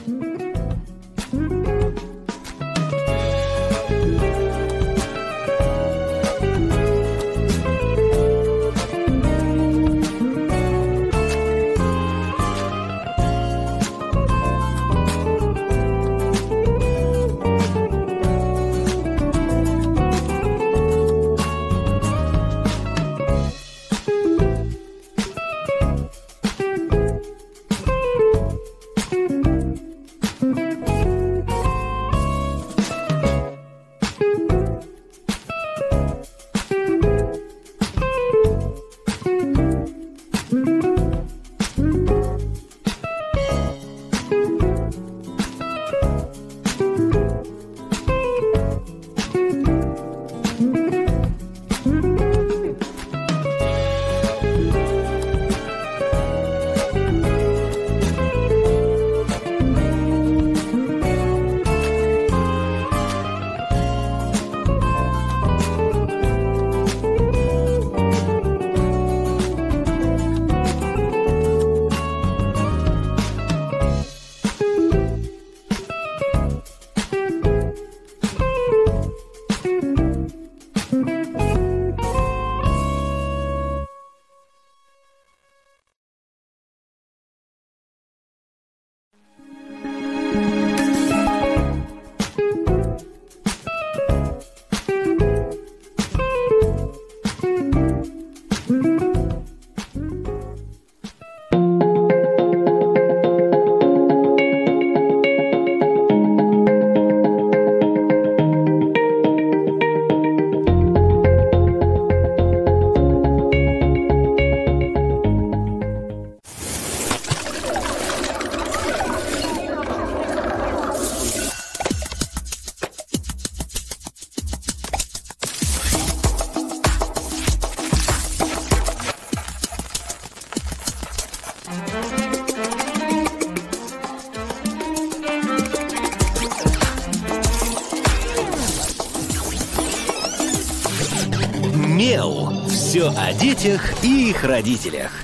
Мел. Все о детях и их родителях.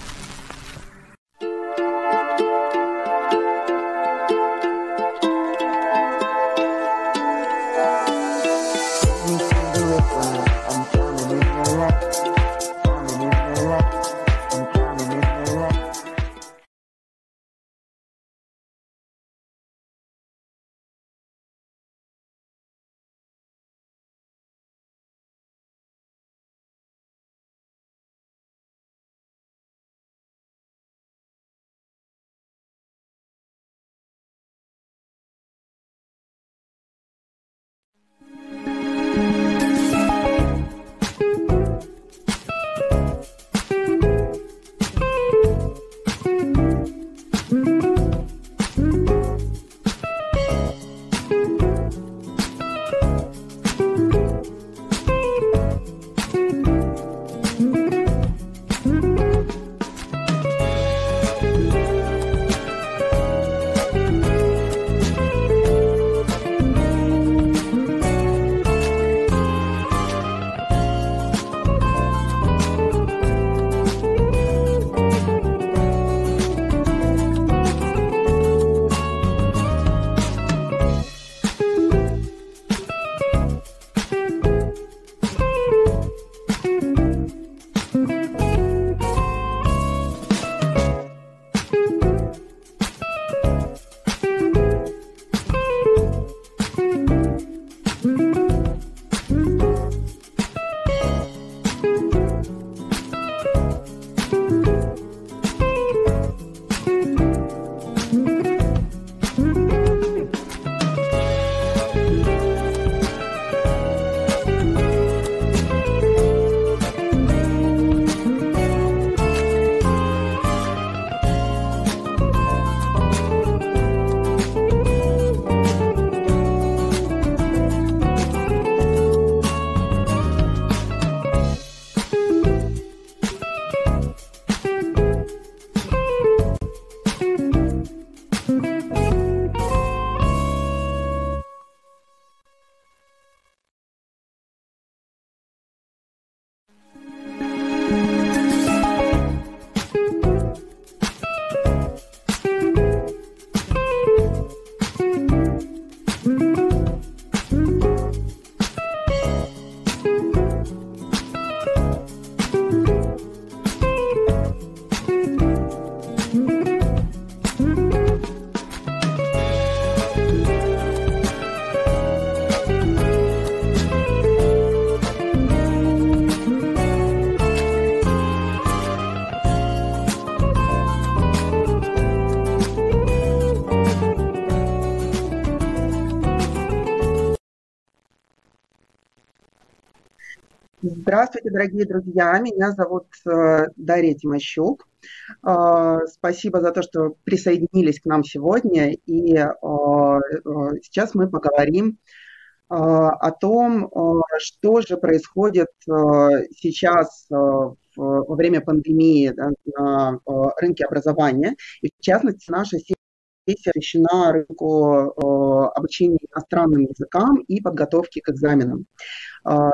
Здравствуйте, дорогие друзья. Меня зовут Дарья Тимощук. Спасибо за то, что присоединились к нам сегодня. Сейчас мы поговорим о том, что же происходит сейчас во время пандемии, да, на рынке образования. И в частности, наша сессия посвящена рынку обучения иностранным языкам и подготовки к экзаменам. А,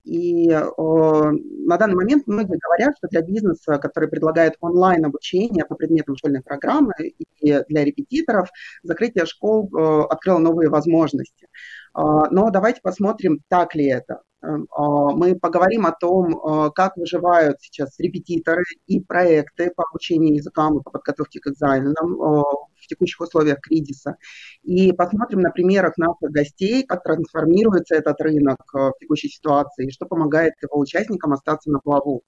на данный момент многие говорят, что для бизнеса, который предлагает онлайн-обучение по предметам школьной программы и для репетиторов, закрытие школ открыло новые возможности. Но давайте посмотрим, так ли это. Мы поговорим о том, как выживают сейчас репетиторы и проекты по обучению языкам и по подготовке к экзаменам в текущих условиях кризиса. И посмотрим на примерах наших гостей, как трансформируется этот рынок в текущей ситуации, и что помогает его участникам остаться на плаву.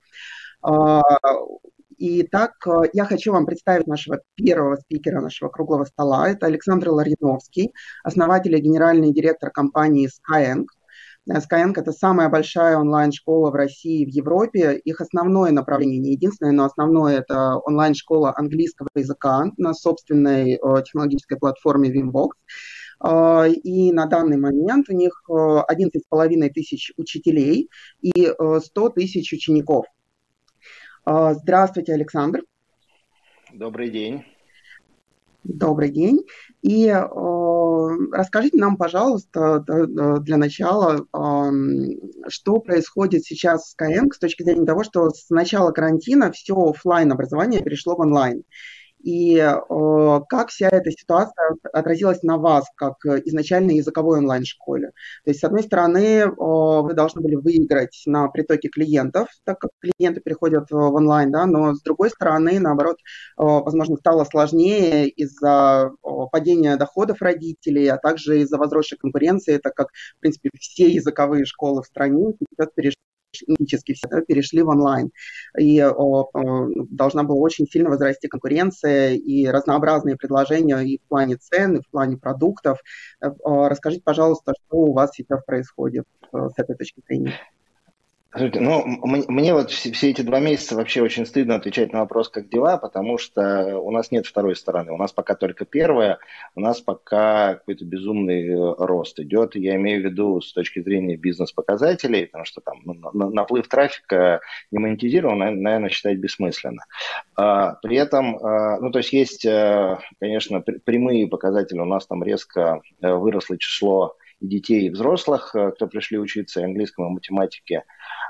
Итак, я хочу вам представить нашего первого спикера нашего круглого стола. Это Александр Лариновский, основатель и генеральный директор компании Skyeng. Skyeng – это самая большая онлайн-школа в России и в Европе. Их основное направление, не единственное, но основное – это онлайн-школа английского языка на собственной технологической платформе Vimbox. И на данный момент у них 11,5 тысяч учителей и 100 тысяч учеников. Здравствуйте, Александр. Добрый день. Добрый день. И расскажите нам, пожалуйста, для начала, что происходит сейчас с Skyeng с точки зрения того, что с начала карантина все офлайн образование перешло в онлайн. И как вся эта ситуация отразилась на вас, как изначальной языковой онлайн-школе? То есть, с одной стороны, вы должны были выиграть на притоке клиентов, так как клиенты переходят в онлайн, да, но с другой стороны, наоборот, возможно, стало сложнее из-за падения доходов родителей, а также из-за возросшей конкуренции, так как, в принципе, все языковые школы в стране сейчас практически все перешли в онлайн. И должна была очень сильно возрасти конкуренция и разнообразные предложения и в плане цен, и в плане продуктов. Расскажите, пожалуйста, что у вас сейчас происходит с этой точки зрения? Слушайте, мне вот все эти 2 месяца вообще очень стыдно отвечать на вопрос, как дела, потому что у нас нет второй стороны. У нас пока только первая, у нас пока какой-то безумный рост идет. Я имею в виду с точки зрения бизнес-показателей, потому что там наплыв трафика не монетизирован, наверное, считать бессмысленно. При этом, то есть есть, конечно, прямые показатели. У нас там резко выросло число и детей, и взрослых, кто пришли учиться и английскому, и математике.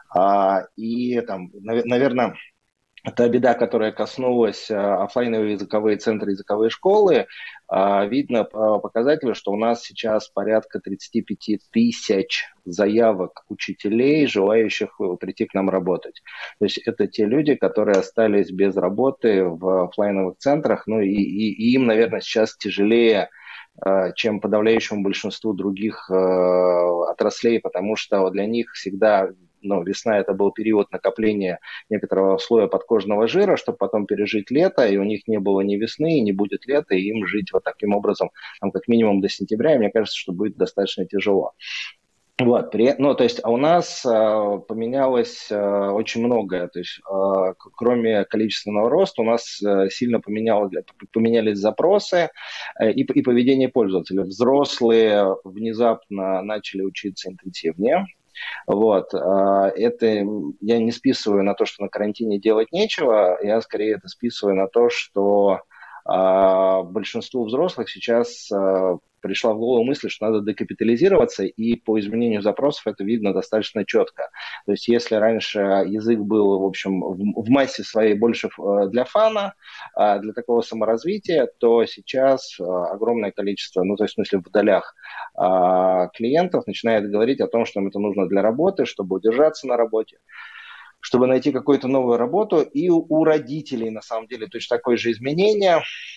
И там, наверное, та беда, которая коснулась офлайновые языковые центры, языковые школы, видно по показателю, что у нас сейчас порядка 35 тысяч заявок учителей, желающих прийти к нам работать. То есть это те люди, которые остались без работы в офлайновых центрах, и им, наверное, сейчас тяжелее, чем подавляющему большинству других отраслей, потому что для них всегда весна – это был период накопления некоторого слоя подкожного жира, чтобы потом пережить лето, и у них не было ни весны, не будет лета, и им жить вот таким образом, как минимум до сентября, и мне кажется, что будет достаточно тяжело. Вот, то есть, у нас поменялось очень многое, то есть, кроме количественного роста, у нас сильно поменялись запросы и поведение пользователя. Взрослые внезапно начали учиться интенсивнее. Вот, это я не списываю на то, что на карантине делать нечего, я скорее это списываю на то, что большинству взрослых сейчас пришла в голову мысль, что надо декапитализироваться, и по изменению запросов это видно достаточно четко. То есть если раньше язык был, в общем, в массе своей больше для фана, для такого саморазвития, то сейчас огромное количество, то есть в смысле в долях клиентов начинает говорить о том, что им это нужно для работы, чтобы удержаться на работе, чтобы найти какую-то новую работу, и у родителей, на самом деле, точно такое же изменение.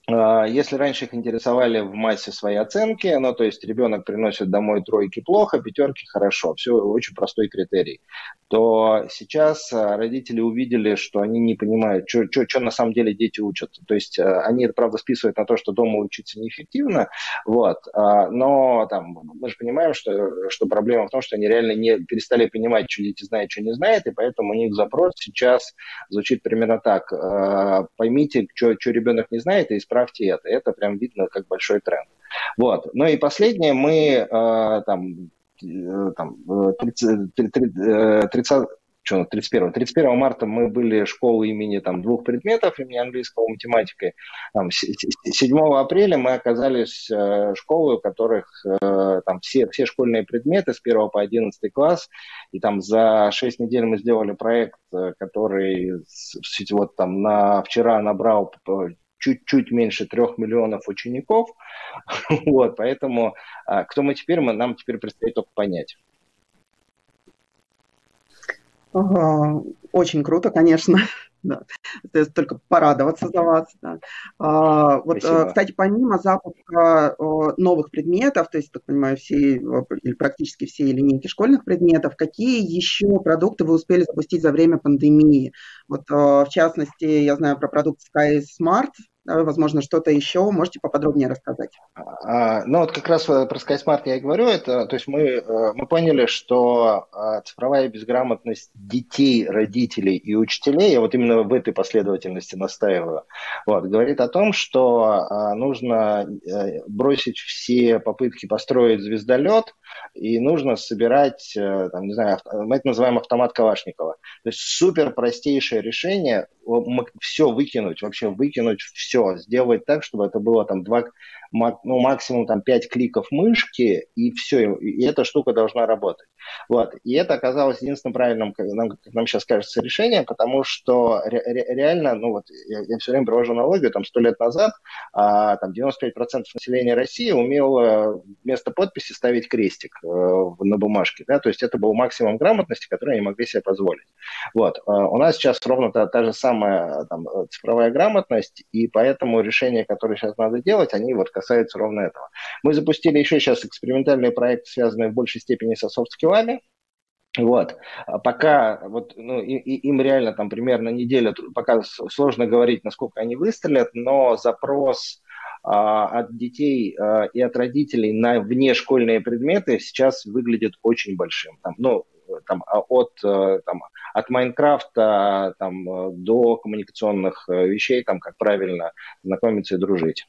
Если раньше их интересовали в массе свои оценки, ну, то есть ребенок приносит домой тройки плохо, пятерки хорошо, все очень простой критерий, то сейчас родители увидели, что они не понимают, что на самом деле дети учат. То есть они это, правда, списывают на то, что дома учиться неэффективно, вот, но там, мы же понимаем, что проблема в том, что они реально не перестали понимать, что дети знают, что не знают, и поэтому у них запрос сейчас звучит примерно так. Поймите, что ребенок не знает, и исправьте это. Это прям видно как большой тренд. Вот. Ну и последнее, мы там 31 марта мы были школой имени там, двух предметов, имени английского, математикой. 7 апреля мы оказались школой, у которых там все школьные предметы с 1 по 11 класс, и там за 6 недель мы сделали проект, который вот там вчера набрал чуть-чуть меньше 3 миллионов учеников. Вот, поэтому кто мы теперь, нам теперь предстоит только понять. Очень круто, конечно. Да. Только порадоваться за вас. Да. Вот, кстати, помимо запуска новых предметов, то есть, так понимаю, все или практически все линейки школьных предметов, какие еще продукты вы успели запустить за время пандемии? Вот, в частности, я знаю про продукт Sky Smart. Возможно, что-то еще. Можете поподробнее рассказать? Ну, вот как раз про SkySmart я и говорю. То есть мы поняли, что цифровая безграмотность детей, родителей и учителей, я вот именно в этой последовательности настаиваю, вот, говорит о том, что нужно бросить все попытки построить звездолет, и нужно собирать, там, не знаю, мы это называем автомат Калашникова. То есть супер простейшее решение все выкинуть, вообще выкинуть все, сделать так, чтобы это было там максимум там 5 кликов мышки, и все, и эта штука должна работать. Вот. И это оказалось единственным правильным, как нам сейчас кажется, решением, потому что реально, ну вот, я все время привожу аналогию, там 100 лет назад там 95% населения России умело вместо подписи ставить крестик на бумажке, да, то есть это был максимум грамотности, который они могли себе позволить. Вот. У нас сейчас ровно та же самая там, цифровая грамотность, и поэтому решения, которые сейчас надо делать, они вот касаются ровно этого. Мы запустили еще сейчас экспериментальные проекты, связанные в большей степени со софт-скиллами. Вот. Пока вот, ну, им реально там примерно неделя, пока сложно говорить, насколько они выстрелят, но запрос от детей и от родителей на внешкольные предметы сейчас выглядит очень большим. Там, ну, там, от Майнкрафта там, до коммуникационных вещей, там, как правильно знакомиться и дружить.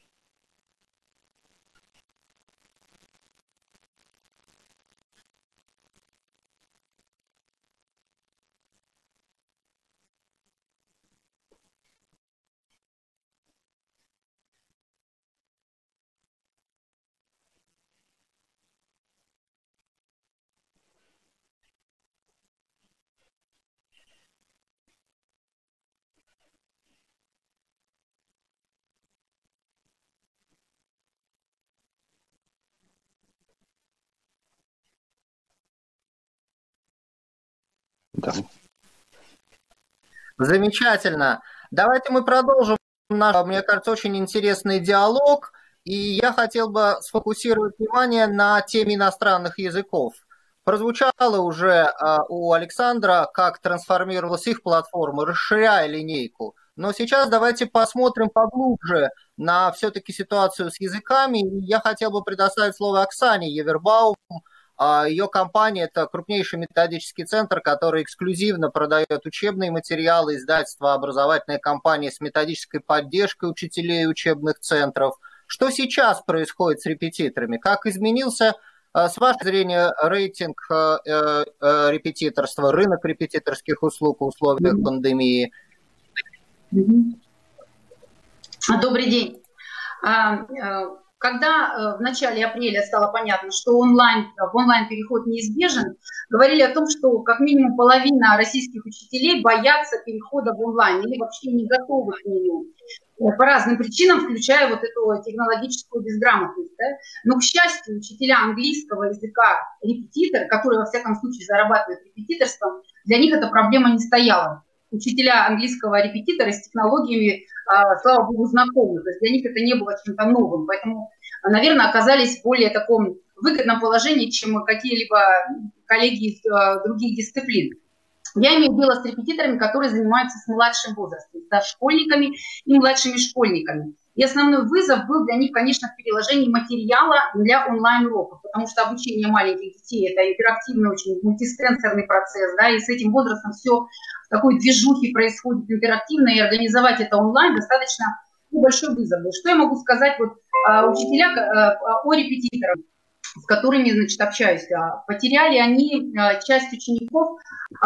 Да. Замечательно. Давайте мы продолжим наш, мне кажется, очень интересный диалог. И я хотел бы сфокусировать внимание на теме иностранных языков. Прозвучало уже у Александра, как трансформировалась их платформа, расширяя линейку. Но сейчас давайте посмотрим поглубже на все-таки ситуацию с языками. Я хотел бы предоставить слово Оксане Евербаум. Ее компания – это крупнейший методический центр, который эксклюзивно продает учебные материалы, издательства, образовательная компания с методической поддержкой учителей и учебных центров. Что сейчас происходит с репетиторами? Как изменился, с вашей зрения, рейтинг репетиторства, рынок репетиторских услуг в условиях пандемии? Добрый день. Когда в начале апреля стало понятно, что в онлайн переход неизбежен, говорили о том, что как минимум половина российских учителей боятся перехода в онлайн или вообще не готовы к нему. По разным причинам, включая вот эту технологическую безграмотность. Да? Но, к счастью, учителя английского языка, репетиторы, которые, во всяком случае, зарабатывают репетиторством, для них эта проблема не стояла. Учителя английского репетитора с технологиями слава богу, знакомы. То есть для них это не было чем-то новым. Поэтому, наверное, оказались в более таком выгодном положении, чем какие-либо коллеги из других дисциплин. Я имею дело с репетиторами, которые занимаются с младшим возрастом, с дошкольниками и младшими школьниками. И основной вызов был для них, конечно, в переложении материала для онлайн-уроков, потому что обучение маленьких детей – это интерактивный, очень мультисенсорный процесс, да, и с этим возрастом все в такой движухе происходит интерактивно, и организовать это онлайн достаточно большой вызов. Что я могу сказать вот, учителя о репетиторах, с которыми, значит, общаюсь? Потеряли они часть учеников,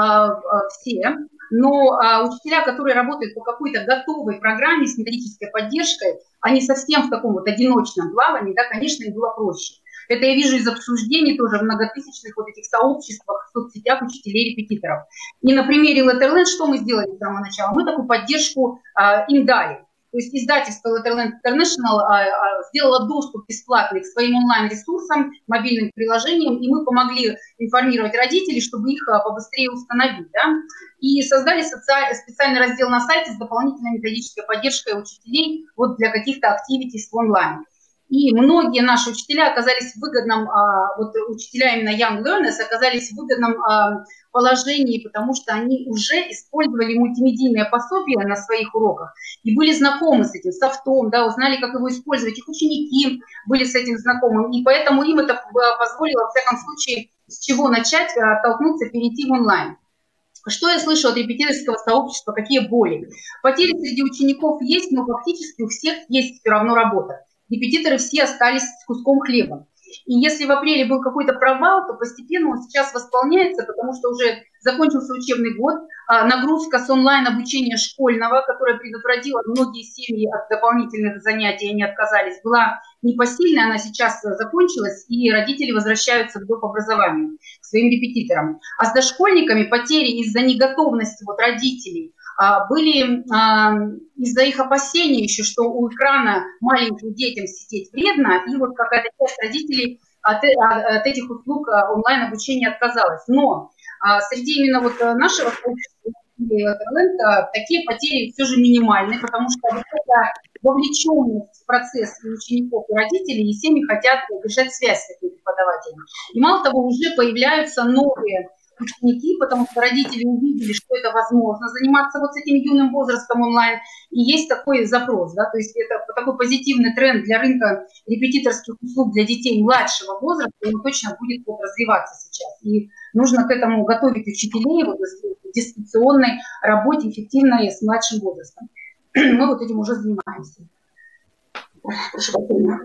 все, но учителя, которые работают по какой-то готовой программе с методической поддержкой, они совсем в таком вот одиночном плавании, да, конечно, им было проще. Это я вижу из обсуждений тоже в многотысячных вот этих сообществах, в соцсетях учителей-репетиторов. И на примере Letterland что мы сделали с самого начала? Мы такую поддержку им дали. То есть издательство Letterland International сделало доступ бесплатный к своим онлайн-ресурсам, мобильным приложениям, и мы помогли информировать родителей, чтобы их побыстрее установить. Да? И создали специальный раздел на сайте с дополнительной методической поддержкой учителей вот для каких-то активитис в онлайн. И многие наши учителя оказались в выгодном, вот учителя именно Young Learners оказались в выгодном положении, потому что они уже использовали мультимедийное пособие на своих уроках и были знакомы с этим софтом, да, узнали, как его использовать. Их ученики были с этим знакомы, и поэтому им это позволило, во всяком случае, с чего начать, оттолкнуться, перейти в онлайн. Что я слышу от репетиторского сообщества, какие боли? Потери среди учеников есть, но фактически у всех есть все равно работа. Репетиторы все остались с куском хлеба. И если в апреле был какой-то провал, то постепенно он сейчас восполняется, потому что уже закончился учебный год, нагрузка с онлайн-обучения школьного, которая предотвратила многие семьи от дополнительных занятий, они отказались, была непосильная, она сейчас закончилась, и родители возвращаются к доп. Образованию, к своим репетиторам. А с дошкольниками потери из-за неготовности вот родителей были из-за их опасений еще, что у экрана маленьким детям сидеть вредно, и вот какая-то часть родителей от этих услуг онлайн-обучения отказалась. Но среди именно вот нашего сообщества такие потери все же минимальны, потому что вот эта вовлеченность в процесс и учеников, и родителей, и семьи хотят держать связь с этими преподавателями. И мало того, уже появляются новые ученики, потому что родители увидели, что это возможно заниматься вот с этим юным возрастом онлайн, и есть такой запрос, да, то есть это такой позитивный тренд для рынка репетиторских услуг для детей младшего возраста, и он точно будет вот развиваться сейчас, и нужно к этому готовить учителей вот, в дистанционной работе эффективной с младшим возрастом. Мы вот этим уже занимаемся. Прошу прощения.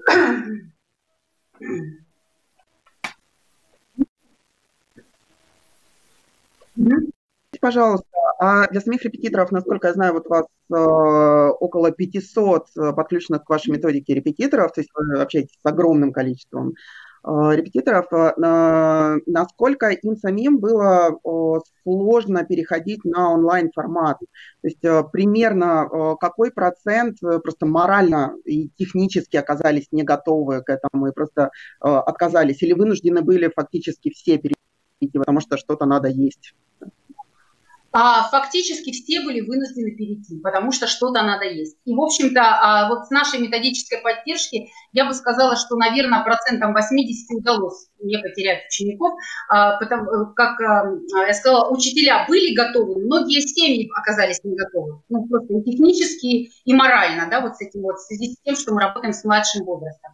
Пожалуйста, а для самих репетиторов, насколько я знаю, вот у вас около 500 подключенных к вашей методике репетиторов, то есть вы общаетесь с огромным количеством репетиторов. Насколько им самим было сложно переходить на онлайн-формат? То есть примерно какой процент просто морально и технически оказались не готовы к этому и просто отказались? Или вынуждены были фактически все перейти, потому что что-то надо есть? Фактически все были вынуждены перейти, потому что что-то надо есть. И, в общем-то, вот с нашей методической поддержки я бы сказала, что, наверное, 80% удалось не потерять учеников, потому как я сказала, учителя были готовы, многие семьи оказались не готовы, ну, просто и технически, и морально, да, вот с этим вот, в связи с тем, что мы работаем с младшим возрастом.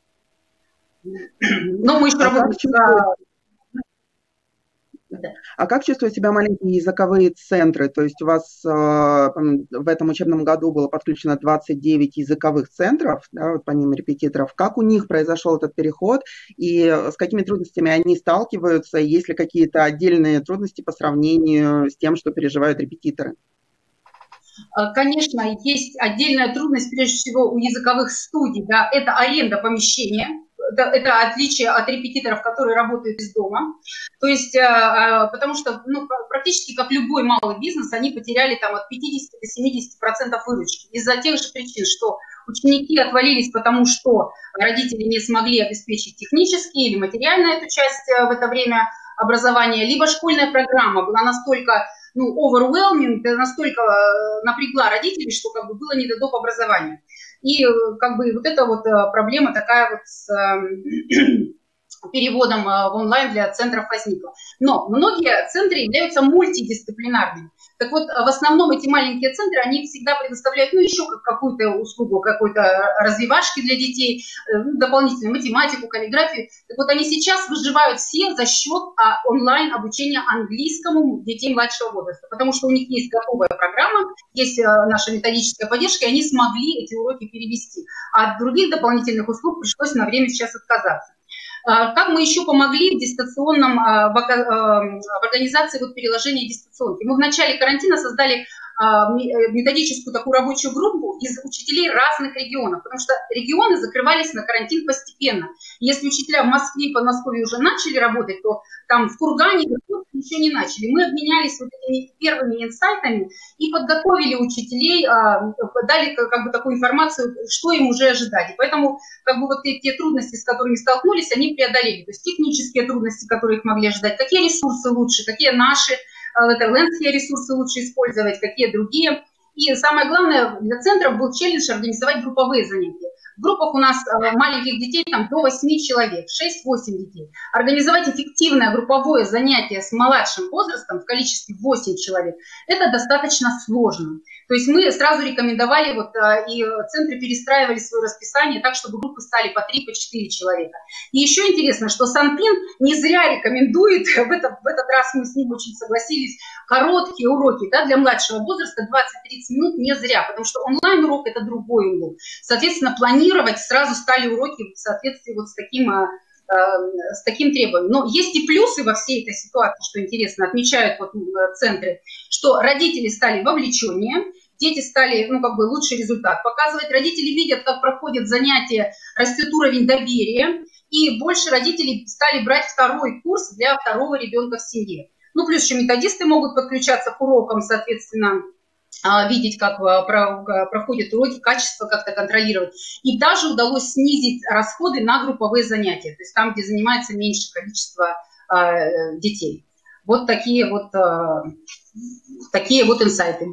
Но мы еще работаем А как чувствуют себя маленькие языковые центры? То есть у вас в этом учебном году было подключено 29 языковых центров, да, вот помимо репетиторов. Как у них произошел этот переход и с какими трудностями они сталкиваются? Есть ли какие-то отдельные трудности по сравнению с тем, что переживают репетиторы? Конечно, есть отдельная трудность, прежде всего, у языковых студий. Да, это аренда помещения. Это отличие от репетиторов, которые работают из дома. То есть, потому что ну, практически как любой малый бизнес, они потеряли там, от 50 до 70% выручки. Из-за тех же причин, что ученики отвалились, потому что родители не смогли обеспечить технически или материально эту часть в это время образования, либо школьная программа была настолько overwhelming, настолько напрягла родителей, что как бы было не до доп. Образования. И как бы вот эта вот проблема такая вот с переводом в онлайн для центров возникла. Но многие центры являются мультидисциплинарными. Так вот, в основном эти маленькие центры, они всегда предоставляют, еще какую-то услугу, какой-то развивашки для детей, дополнительную математику, каллиграфию. Так вот, они сейчас выживают все за счет онлайн обучения английскому детей младшего возраста, потому что у них есть готовая программа, есть наша методическая поддержка, и они смогли эти уроки перевести. А от других дополнительных услуг пришлось на время сейчас отказаться. Как мы еще помогли в дистанционном, в организации вот переложения дистанционки? Мы в начале карантина создали методическую такую рабочую группу из учителей разных регионов, потому что регионы закрывались на карантин постепенно. Если учителя в Москве и Подмосковье уже начали работать, то там в Кургане еще не начали. Мы обменялись вот этими первыми инсайтами и подготовили учителей, дали как бы такую информацию, что им уже ожидать. И поэтому как бы вот те трудности, с которыми столкнулись, они преодолели. То есть технические трудности, которые их могли ожидать, какие ресурсы лучше, какие наши лендские ресурсы лучше использовать, какие другие. И самое главное, для центров был челлендж организовать групповые занятия. В группах у нас маленьких детей там до 8 человек, 6-8 детей. Организовать эффективное групповое занятие с младшим возрастом в количестве 8 человек – это достаточно сложно. То есть мы сразу рекомендовали, и центры перестраивали свое расписание так, чтобы группы стали по 3-4 человека. И еще интересно, что Санпин не зря рекомендует, в этот раз мы с ним очень согласились, короткие уроки для младшего возраста, 20-30 минут не зря, потому что онлайн-урок – это другой урок. Соответственно, планировать сразу стали уроки в соответствии вот с таким требованием. Но есть и плюсы во всей этой ситуации, что интересно, отмечают вот центры, что родители стали вовлеченнее, дети стали, лучший результат показывать, родители видят, как проходят занятия, растет уровень доверия, и больше родителей стали брать второй курс для второго ребенка в семье. Плюс еще методисты могут подключаться к урокам, соответственно, видеть, как проходят уроки, качество как-то контролировать. И даже удалось снизить расходы на групповые занятия, то есть там, где занимается меньшее количество детей. Вот такие вот инсайты.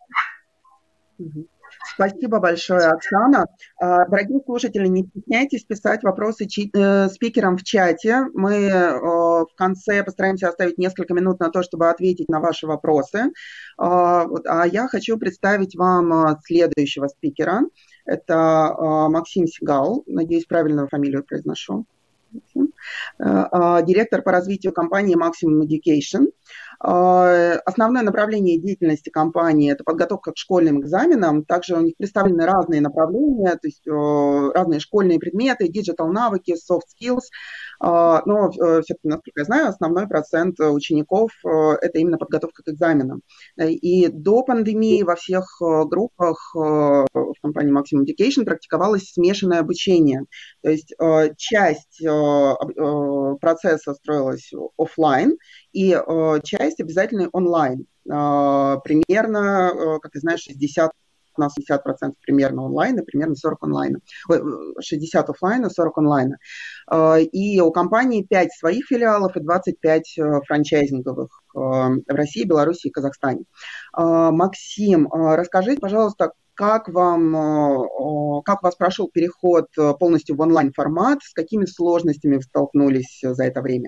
Спасибо большое, Оксана. Дорогие слушатели, не стесняйтесь писать вопросы спикерам в чате. Мы в конце постараемся оставить несколько минут на то, чтобы ответить на ваши вопросы. А я хочу представить вам следующего спикера. Это Максим Сигал. Надеюсь, правильно фамилию произношу. Директор по развитию компании Maximum Education. Основное направление деятельности компании – это подготовка к школьным экзаменам. Также у них представлены разные направления, то есть разные школьные предметы, диджитал-навыки, soft skills. Но все-таки, насколько я знаю, основной процент учеников – это именно подготовка к экзаменам. И до пандемии во всех группах в компании Maximum Education практиковалось смешанное обучение. То есть часть процесса строилась офлайн, и часть обязательно онлайн. Примерно, как ты знаешь, 60% примерно онлайн, и примерно 40 онлайна. 60 офлайна, 40 онлайна. И у компании 5 своих филиалов и 25 франчайзинговых в России, Беларуси и Казахстане. Максим, расскажите, пожалуйста, как у вас прошел переход полностью в онлайн-формат, с какими сложностями вы столкнулись за это время?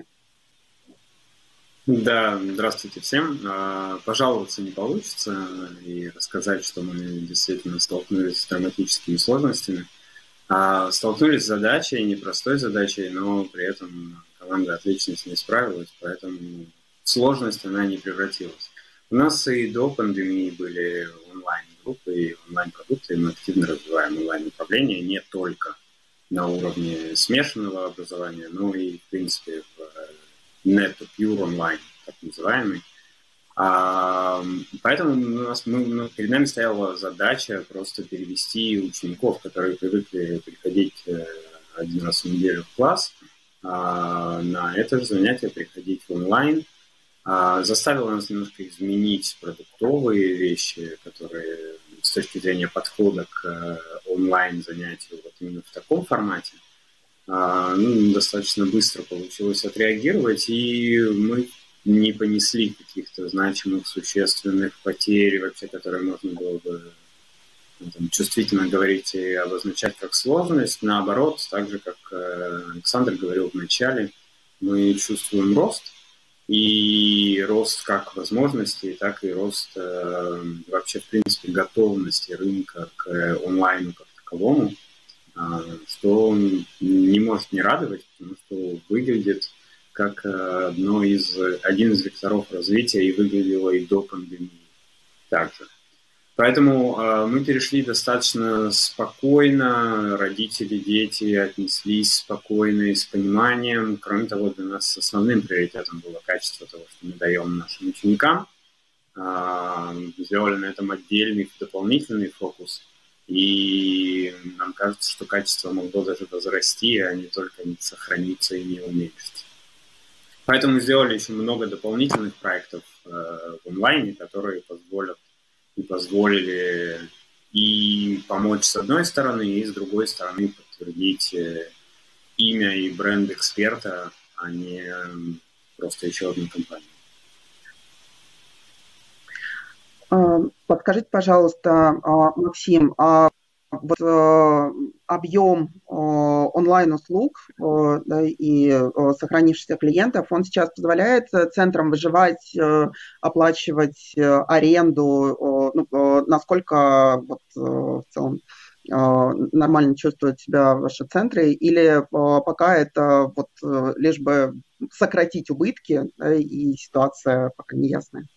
Да, здравствуйте всем. Пожаловаться не получится и рассказать, что мы действительно столкнулись с драматическими сложностями. Столкнулись с задачей, непростой задачей, но при этом команда отлично с ней справилась, поэтому сложность она не превратилась. У нас и до пандемии были онлайн-группы и онлайн-продукты, и мы активно развиваем онлайн-направление не только на уровне смешанного образования, но и, в принципе, в net-to-pure онлайн, так называемый. Поэтому перед нами стояла задача просто перевести учеников, которые привыкли приходить один раз в неделю в класс, на это же занятие приходить в онлайн. Заставило нас немножко изменить продуктовые вещи, которые с точки зрения подхода к онлайн-занятию вот именно в таком формате. Достаточно быстро получилось отреагировать, и мы не понесли каких-то значимых, существенных потерь, вообще, которые можно было бы там, чувствительно говорить и обозначать как сложность. Наоборот, так же, как Александр говорил в начале, мы чувствуем рост. И рост как возможностей, так и рост вообще, в принципе, готовности рынка к онлайну как таковому, что не может не радовать, потому что выглядит как один из векторов развития и выглядело и до пандемии также. Поэтому мы перешли достаточно спокойно, родители, дети отнеслись спокойно и с пониманием. Кроме того, для нас основным приоритетом было качество того, что мы даем нашим ученикам. Сделали на этом отдельный дополнительный фокус. И нам кажется, что качество могло даже возрасти, а не только сохраниться и не уменьшиться. Поэтому сделали еще много дополнительных проектов в онлайне, которые позволили и помочь с одной стороны, и с другой стороны подтвердить имя и бренд эксперта, а не просто еще одну компанию. Подскажите, пожалуйста, Максим, вот объем онлайн-услуг и сохранившихся клиентов, он сейчас позволяет центрам выживать, оплачивать аренду, насколько вот, в целом нормально чувствуют себя ваши центры, или пока это вот лишь бы сократить убытки, и ситуация пока не ясная?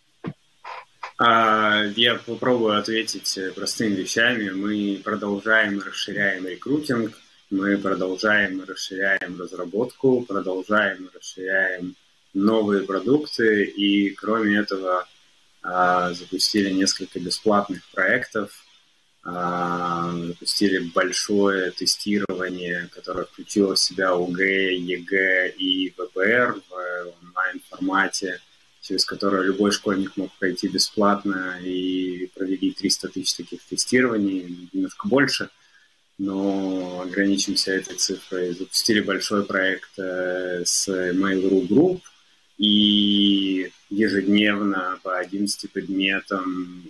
Я попробую ответить простыми вещами. Мы продолжаем и расширяем рекрутинг, мы продолжаем и расширяем разработку, продолжаем и расширяем новые продукты, и кроме этого запустили несколько бесплатных проектов, запустили большое тестирование, которое включило в себя ОГЭ, ЕГЭ и ВПР в онлайн-формате, через которое любой школьник мог пройти бесплатно, и провели 300 тысяч таких тестирований, немножко больше, но ограничимся этой цифрой. Запустили большой проект с Mail.ru Group, и ежедневно по 11 предметам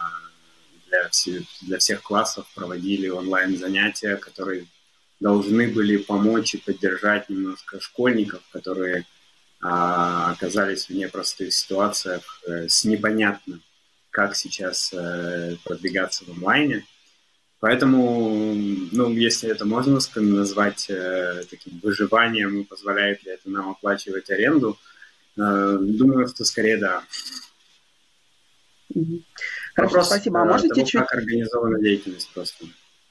для всех классов проводили онлайн-занятия, которые должны были помочь и поддержать немножко школьников, которые оказались в непростых ситуациях с непонятным, как сейчас продвигаться в онлайне. Поэтому, если это можно назвать таким выживанием, и позволяет ли это нам оплачивать аренду, думаю, что скорее да. Хорошо, вопрос спасибо. А можете того, чуть... как организована деятельность просто.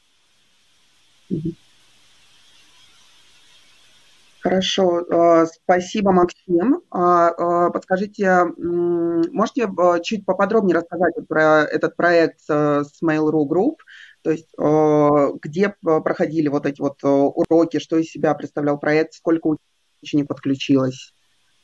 Хорошо, спасибо, Максим. Подскажите, можете чуть поподробнее рассказать про этот проект с Mail.ru Group? То есть где проходили вот эти вот уроки, что из себя представлял проект, сколько учеников подключилось?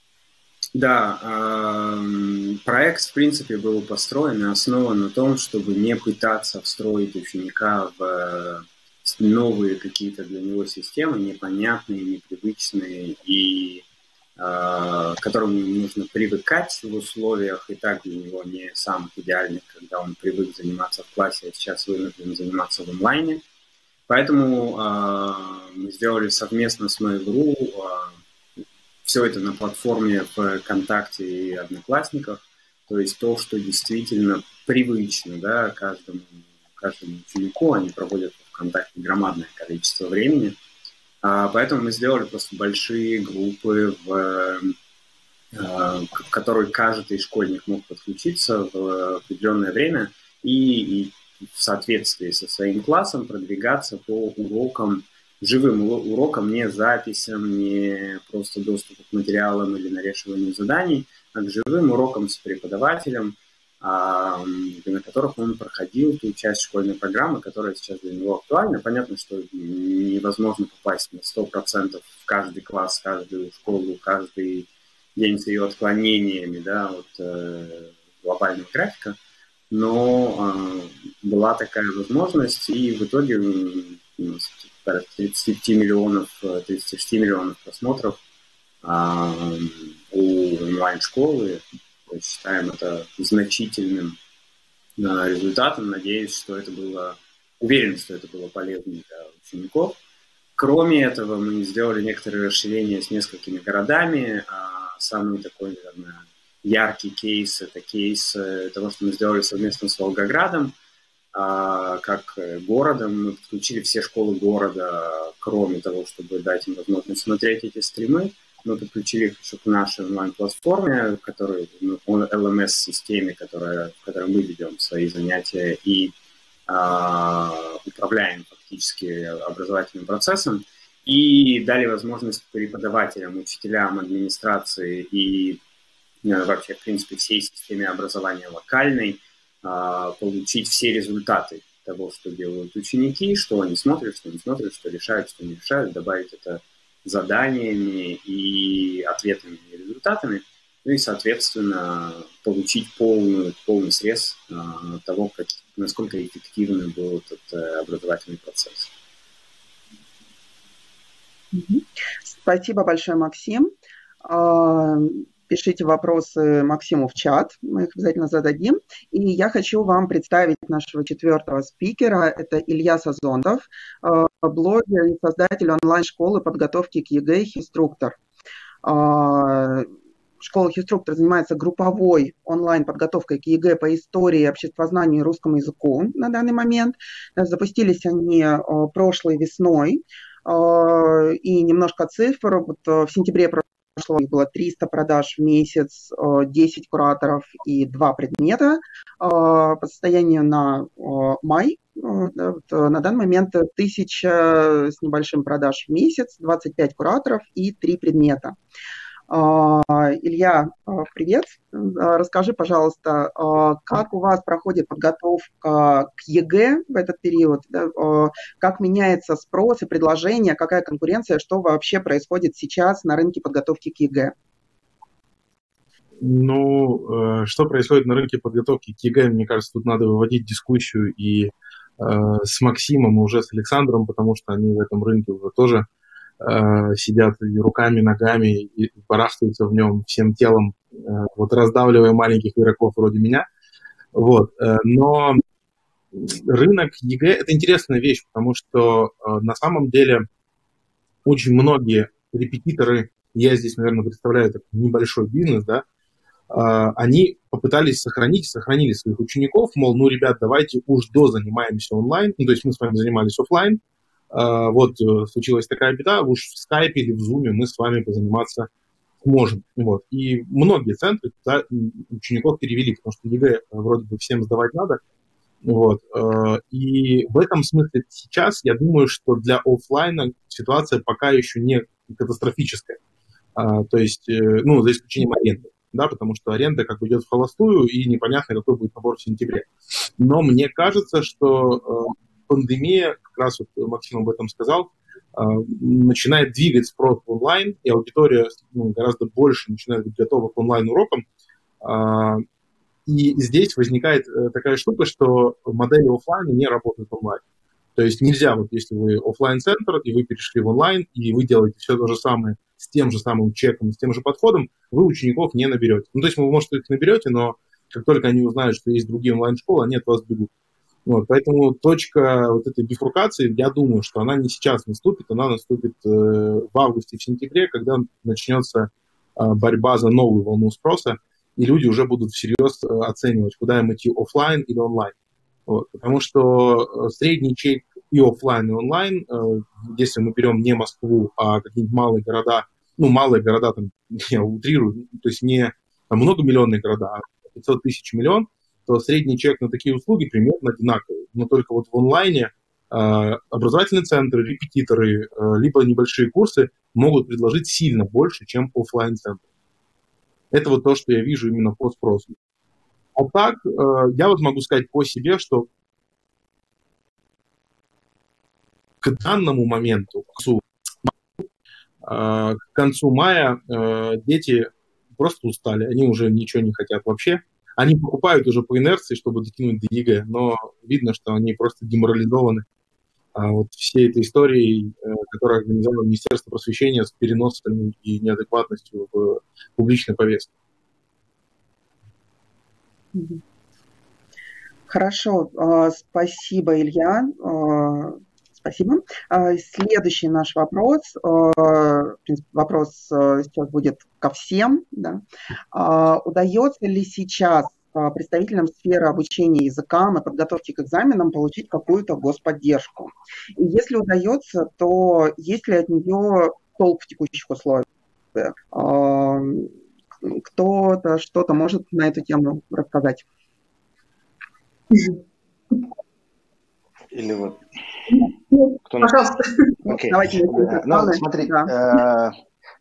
Да, проект, в принципе, был построен и основан на том, чтобы не пытаться встроить ученика в новые какие-то для него системы, непонятные, непривычные, и к которым нужно привыкать в условиях, и так для него не самых идеальных, когда он привык заниматься в классе, а сейчас вынужден заниматься в онлайне. Поэтому мы сделали совместно с Mail.ru все это на платформе ВКонтакте и Одноклассниках, то есть то, что действительно привычно, да, каждому ученику, они проводят в ВКонтакте громадное количество времени. Поэтому мы сделали просто большие группы, в которые каждый школьник мог подключиться в определенное время и в соответствии со своим классом продвигаться по урокам, живым урокам, не записям, не просто доступу к материалам или нарешиванию заданий, а к живым урокам с преподавателем, на которых он проходил ту часть школьной программы, которая сейчас для него актуальна. Понятно, что невозможно попасть на 100% в каждый класс, каждую школу, каждый день с ее отклонениями, да, от глобального графика, но была такая возможность, и в итоге 36 миллионов просмотров у онлайн-школы. Считаем это значительным результатом. Надеюсь, что это было, уверен, что это было полезно для учеников. Кроме этого, мы сделали некоторые расширения с несколькими городами. Самый такой, наверное, яркий кейс – это кейс того, что мы сделали совместно с Волгоградом. Как городом мы подключили все школы города, кроме того, чтобы дать им возможность смотреть эти стримы. Мы подключили их еще к нашей онлайн-платформе, LMS-системе, в которой мы ведем свои занятия и управляем фактически образовательным процессом. И дали возможность преподавателям, учителям, администрации и вообще, в принципе, всей системе образования локальной получить все результаты того, что делают ученики, что они смотрят, что не смотрят, что решают, что не решают, добавить это заданиями и ответами и результатами, ну и, соответственно, получить полный срез того, насколько эффективным был этот образовательный процесс. Спасибо большое, Максим. Пишите вопросы Максиму в чат, мы их обязательно зададим. И я хочу вам представить нашего 4-го спикера. Это Илья Сазонтов, блогер и создатель онлайн-школы подготовки к ЕГЭ «Хиструктор». Школа «Хиструктор» занимается групповой онлайн-подготовкой к ЕГЭ по истории, обществознанию и русскому языку на данный момент. Запустились они прошлой весной. И немножко цифр. Вот в сентябре прошлого было 300 продаж в месяц, 10 кураторов и 2 предмета. По состоянию на май на данный момент 1000 с небольшим продаж в месяц, 25 кураторов и 3 предмета. Илья, привет. Расскажи, пожалуйста, как у вас проходит подготовка к ЕГЭ в этот период? Как меняется спрос и предложение? Какая конкуренция? Что вообще происходит сейчас на рынке подготовки к ЕГЭ? Ну, что происходит на рынке подготовки к ЕГЭ? Мне кажется, тут надо выводить дискуссию и с Максимом, и уже с Александром, потому что они в этом рынке уже тоже сидят и руками, ногами и барахтаются в нем всем телом, вот раздавливая маленьких игроков вроде меня. Вот. Но рынок ЕГЭ – это интересная вещь, потому что на самом деле очень многие репетиторы, я здесь, наверное, представляю такой небольшой бизнес, да, они попытались сохранили своих учеников, мол, ну, ребят, давайте уж дозанимаемся онлайн, ну, то есть мы с вами занимались офлайн, вот случилась такая беда, уж в скайпе или в зуме мы с вами позаниматься сможем. Вот. И многие центры учеников перевели, потому что ЕГЭ вроде бы всем сдавать надо. Вот. И в этом смысле сейчас я думаю, что для офлайна ситуация пока еще не катастрофическая. То есть, ну, за исключением аренды, да, потому что аренда как бы идет в холостую, и непонятно, какой будет набор в сентябре. Но мне кажется, что пандемия, как раз вот Максим об этом сказал, начинает двигать спрос в онлайн, и аудитория гораздо больше начинает быть готова к онлайн-урокам. И здесь возникает такая штука, что модели офлайна не работают онлайн. То есть нельзя, вот если вы офлайн-центр, и вы перешли в онлайн, и вы делаете все то же самое с тем же самым чеком, с тем же подходом, вы учеников не наберете. Ну, то есть вы, может, их наберете, но как только они узнают, что есть другие онлайн-школы, они от вас бегут. Вот, поэтому точка вот этой бифуркации, я думаю, что она не сейчас наступит, она наступит в августе, в сентябре, когда начнется борьба за новую волну спроса, и люди уже будут всерьез оценивать, куда им идти, офлайн или онлайн. Вот, потому что средний чек и офлайн, и онлайн, если мы берем не Москву, а какие-нибудь малые города, ну, малые города, там, я утрирую, то есть не там, многомиллионные города, а 500 тысяч, миллион, то средний чек на такие услуги примерно одинаковый. Но только вот в онлайне образовательные центры, репетиторы, либо небольшие курсы могут предложить сильно больше, чем офлайн-центры. Это вот то, что я вижу именно по спросу. А так, я вот могу сказать по себе, что к данному моменту, к концу мая, дети просто устали, они уже ничего не хотят вообще. Они покупают уже по инерции, чтобы дотянуть до ЕГЭ, но видно, что они просто деморализованы вот всей этой историей, который организовало Министерство просвещения с переносами и неадекватностью в публичной повестке. Хорошо, спасибо, Илья. Спасибо. Следующий наш вопрос. В принципе, вопрос сейчас будет ко всем. Да. Удается ли сейчас представителям сферы обучения языкам и подготовки к экзаменам получить какую-то господдержку? И если удается, то есть ли от нее толк в текущих условиях? Кто-то что-то может на эту тему рассказать? Или вот... Кто... Пожалуйста. Okay. Давайте. Ну, смотри, да.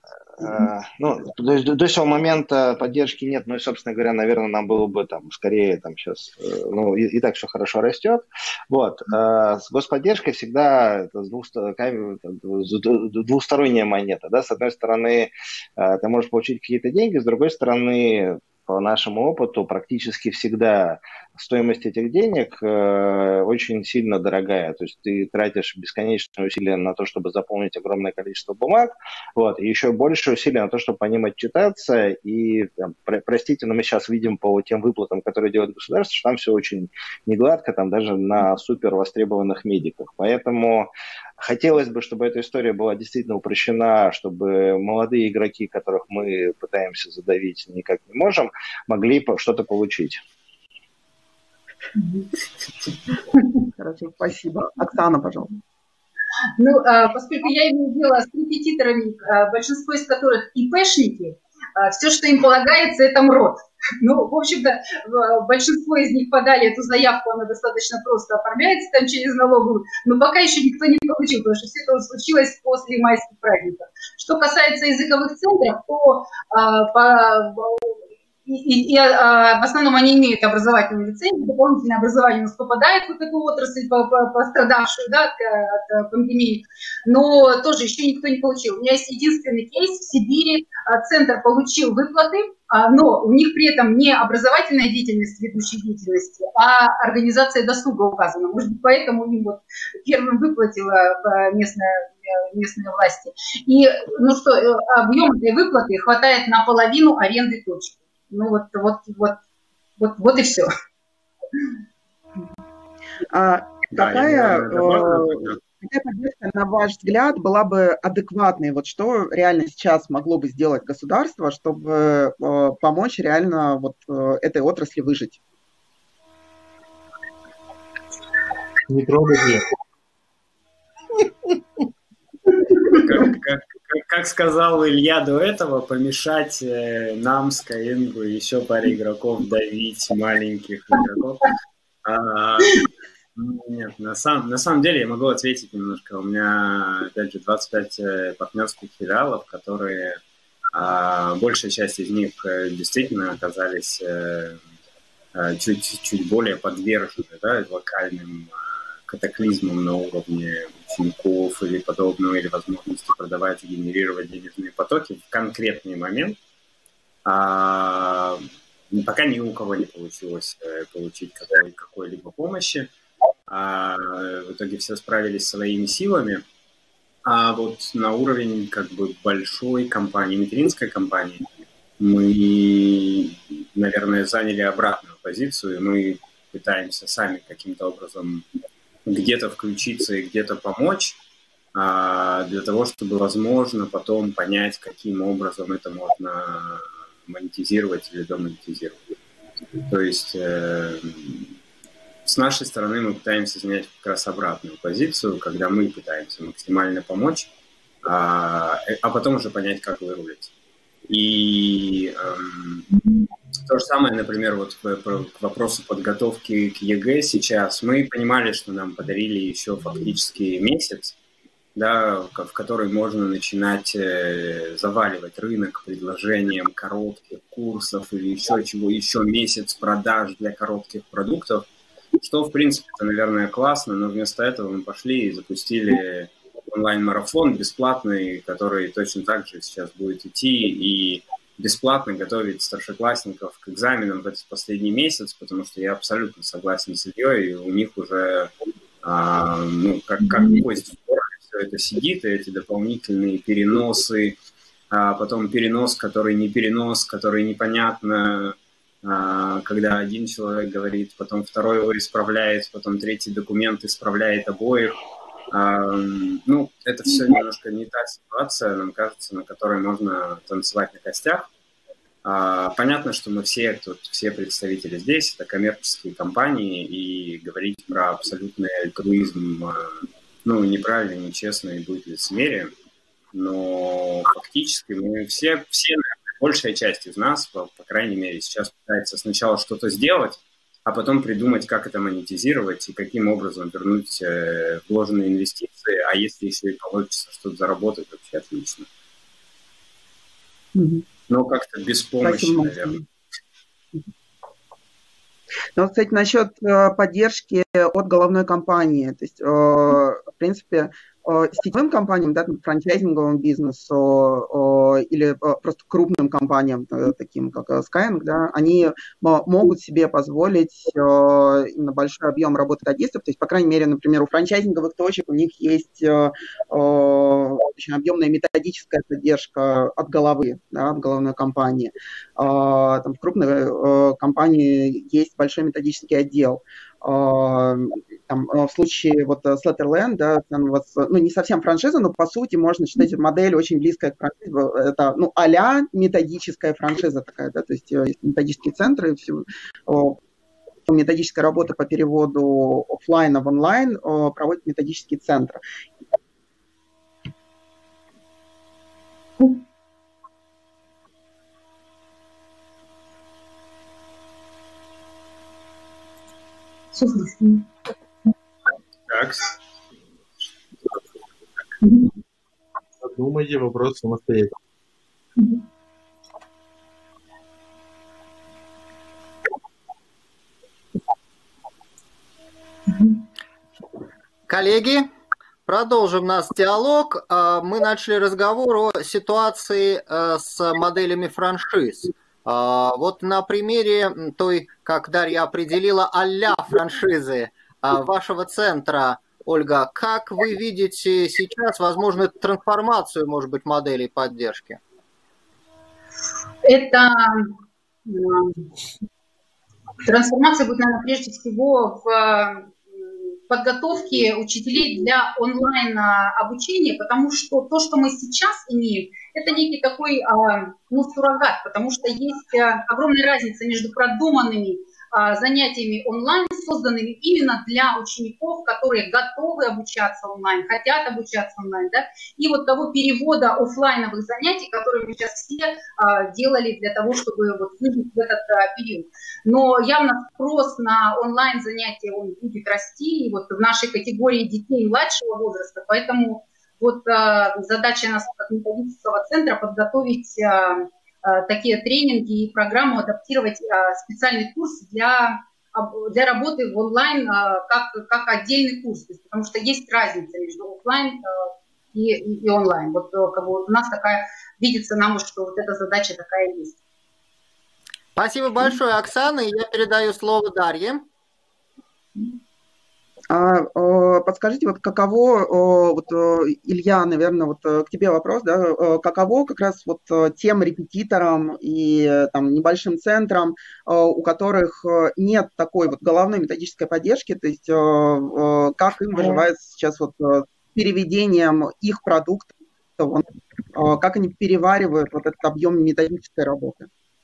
До сего момента поддержки нет, ну и, собственно говоря, наверное, нам было бы там скорее там сейчас, и так все хорошо растет. Вот. С господдержкой всегда это двусторонняя монета, да, с одной стороны, ты можешь получить какие-то деньги, с другой стороны, по нашему опыту, практически всегда стоимость этих денег очень сильно дорогая. То есть ты тратишь бесконечные усилия на то, чтобы заполнить огромное количество бумаг, вот, и еще больше усилий на то, чтобы по ним отчитаться. И, простите, но мы сейчас видим по тем выплатам, которые делает государство, что там все очень негладко, там даже на супер востребованных медиках. Поэтому хотелось бы, чтобы эта история была действительно упрощена, чтобы молодые игроки, которых мы пытаемся задавить, никак не можем, могли что-то получить. Хорошо, спасибо. Оксана, пожалуйста. Ну, поскольку я имею дело с репетиторами, большинство из которых ИПшники, все, что им полагается, это МРОТ. Ну, в общем-то, большинство из них подали эту заявку, она достаточно просто оформляется там через налоговую, но пока еще никто не получил, потому что все это случилось после майских праздников. Что касается языковых центров, то в основном они имеют образовательную лицензию, дополнительное образование у нас попадает в эту отрасль, пострадавшую, да, от пандемии, но тоже еще никто не получил. У меня есть единственный кейс в Сибири, центр получил выплаты, но у них при этом не образовательная деятельность, ведущая деятельности, а организация досуга указана. Может быть, поэтому им вот первым выплатила местные власти. И, ну что, объем этой выплаты хватает на половину аренды точки. Ну вот и все. Какая поддержка, на ваш взгляд, была бы адекватной? Вот что реально сейчас могло бы сделать государство, чтобы помочь реально вот этой отрасли выжить? Не трогай ее. Как сказал Илья до этого, помешать нам, Skyeng, еще паре игроков давить маленьких игроков. Нет, на самом деле я могу ответить немножко. У меня, опять же, 25 партнерских филиалов, которые, большая часть из них действительно оказались чуть более подвержены, да, локальным катаклизмом на уровне учеников или подобного, или возможности продавать и генерировать денежные потоки в конкретный момент. Пока ни у кого не получилось получить какой-либо помощи. В итоге все справились своими силами. А вот на уровень как бы большой компании, материнской компании, мы, наверное, заняли обратную позицию. Мы пытаемся сами каким-то образом где-то включиться и где-то помочь, для того, чтобы, возможно, потом понять, каким образом это можно монетизировать или домонетизировать. То есть с нашей стороны мы пытаемся занять как раз обратную позицию, когда мы пытаемся максимально помочь, а потом уже понять, как вырулить. И то же самое, например, вот к вопросу подготовки к ЕГЭ сейчас. Мы понимали, что нам подарили еще фактически месяц, да, в который можно начинать заваливать рынок предложением коротких курсов или еще чего, еще месяц продаж для коротких продуктов, что, в принципе, это, наверное, классно, но вместо этого мы пошли и запустили онлайн-марафон бесплатный, который точно так же сейчас будет идти и бесплатно готовить старшеклассников к экзаменам в этот последний месяц, потому что я абсолютно согласен с Ильей, и у них уже, как кость в горле, все кто это сидит, и эти дополнительные переносы, потом перенос, который непонятно, когда один человек говорит, потом второй его исправляет, потом третий документ исправляет обоих. Ну, это все немножко не та ситуация, нам кажется, на которой можно танцевать на костях. Понятно, что мы все представители здесь, это коммерческие компании, и говорить про абсолютный альтруизм, ну, неправильно, нечестно и будет лицемерием. Но фактически мы все, наверное, большая часть из нас, по крайней мере, сейчас пытается сначала что-то сделать, а потом придумать, как это монетизировать и каким образом вернуть вложенные инвестиции, а если еще и получится что-то заработать, вообще отлично. Но как-то без помощи, наверное. Ну, кстати, насчет поддержки от головной компании. То есть, в принципе, сетевым компаниям, да, франчайзинговому бизнесу или просто крупным компаниям, таким как Skyeng, да, они могут себе позволить именно большой объем работы методистов. То есть, по крайней мере, например, у франчайзинговых точек у них есть очень объемная методическая поддержка от головы, да, от головной компании. Там в крупной компании есть большой методический отдел. Там, в случае вот Slatterland, да, там у вас, ну, не совсем франшиза, но по сути можно считать модель очень близкая к франшизе. Это, ну, а-ля методическая франшиза такая, да, то есть методические центры, все, методическая работа по переводу офлайна в онлайн проводит методический центр. Так. Подумайте вопрос самостоятельно. Коллеги, продолжим наш диалог. Мы начали разговор о ситуации с моделями франшиз. Вот на примере той, как Дарья определила, а-ля франшизы вашего центра, Ольга, как вы видите сейчас возможную трансформацию, может быть, моделей поддержки? Это трансформация будет, наверное, прежде всего в подготовке учителей для онлайн-обучения, потому что то, что мы сейчас имеем, это некий такой суррогат, потому что есть огромная разница между продуманными занятиями онлайн, созданными именно для учеников, которые готовы обучаться онлайн, хотят обучаться онлайн, да, и вот того перевода офлайновых занятий, которые мы сейчас все делали для того, чтобы вот выжить в этот период. Но явно спрос на онлайн занятия он будет расти, и вот в нашей категории детей младшего возраста, поэтому вот задача нас как методического центра подготовить такие тренинги и программу, адаптировать специальный курс для работы в онлайн как отдельный курс, потому что есть разница между офлайн и онлайн. Вот как бы у нас такая, видится нам, что вот эта задача такая есть. Спасибо большое, Оксана. Я передаю слово Дарье. Подскажите, вот каково, вот, Илья, наверное, вот к тебе вопрос, да, каково как раз вот тем репетиторам и там небольшим центрам, у которых нет такой вот головной методической поддержки, то есть как им выживается сейчас вот переведением их продуктов, как они переваривают вот этот объем методической работы?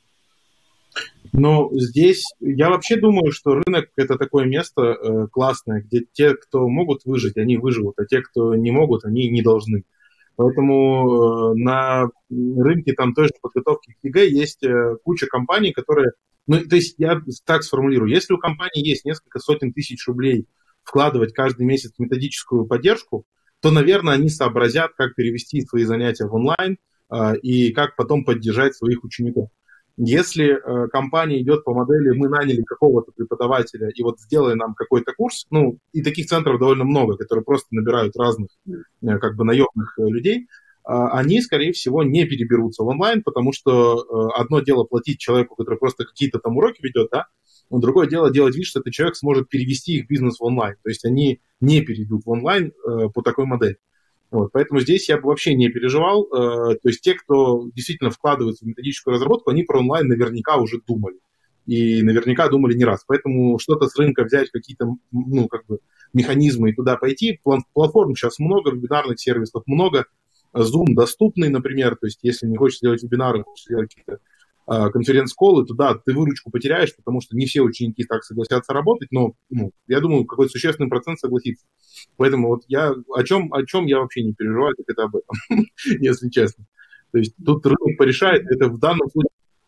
Но здесь я вообще думаю, что рынок – это такое место классное, где те, кто могут выжить, они выживут, а те, кто не могут, они не должны. Поэтому на рынке там той же подготовки к ЕГЭ есть куча компаний, которые… Ну, то есть я так сформулирую. Если у компании есть несколько сотен тысяч рублей вкладывать каждый месяц в методическую поддержку, то, наверное, они сообразят, как перевести свои занятия в онлайн и как потом поддержать своих учеников. Если компания идет по модели «мы наняли какого-то преподавателя и вот сделай нам какой-то курс», ну, и таких центров довольно много, которые просто набирают разных как бы наемных людей, они, скорее всего, не переберутся в онлайн, потому что одно дело платить человеку, который просто какие-то там уроки ведет, да, но другое дело делать вид, что этот человек сможет перевести их бизнес в онлайн. То есть они не перейдут в онлайн по такой модели. Вот, поэтому здесь я бы вообще не переживал. То есть те, кто действительно вкладывается в методическую разработку, они про онлайн наверняка уже думали. И наверняка думали не раз. Поэтому что-то с рынка взять, какие-то, ну, как бы механизмы и туда пойти. Платформ сейчас много, вебинарных сервисов много. Zoom доступный, например. То есть если не хочешь делать вебинары, хочешь делать какие-то конференц-коллы, то да, ты выручку потеряешь, потому что не все ученики так согласятся работать, но я думаю, какой-то существенный процент согласится. Поэтому вот я о чем я вообще не переживаю, так это об этом, если честно. То есть тут рынок порешает, это в данном случае...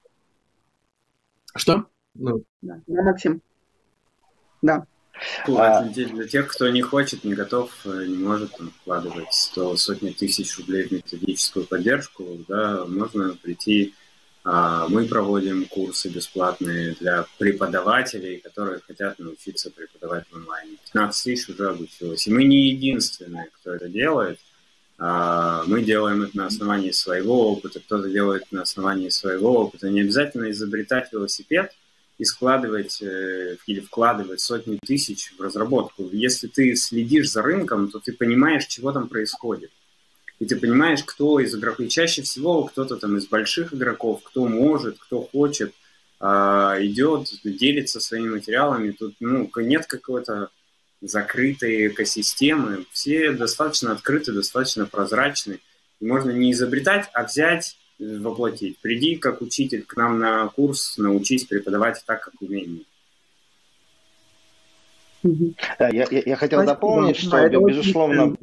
Что? Да, Максим. Да. Для тех, кто не хочет, не готов, не может вкладывать сотни тысяч рублей в методическую поддержку, да, можно прийти. Мы проводим курсы бесплатные для преподавателей, которые хотят научиться преподавать в онлайне. 15 тысяч уже обучилось. И мы не единственные, кто это делает. Мы делаем это на основании своего опыта, кто-то делает на основании своего опыта. Не обязательно изобретать велосипед и складывать или вкладывать сотни тысяч в разработку. Если ты следишь за рынком, то ты понимаешь, чего там происходит. И ты понимаешь, кто из игроков, и чаще всего кто-то там из больших игроков, кто может, кто хочет, идет, делится своими материалами. Тут нет какой-то закрытой экосистемы. Все достаточно открыты, достаточно прозрачны. И можно не изобретать, а взять, воплотить. Приди как учитель к нам на курс, научись преподавать так, как умеем. Я хотел дополнить, что, безусловно,